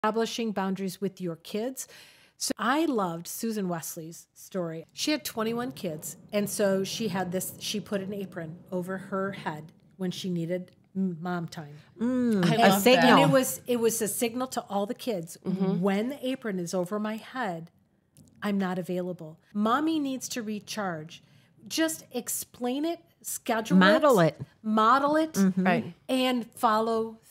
establishing boundaries with your kids. So I loved Susan Wesley's story. She had 21 kids. And so she had this, she put an apron over her head when she needed mom time. A signal. And it was a signal to all the kids. When the apron is over my head, I'm not available. Mommy needs to recharge. Just explain it, schedule Model it. it. Model it. Right. And follow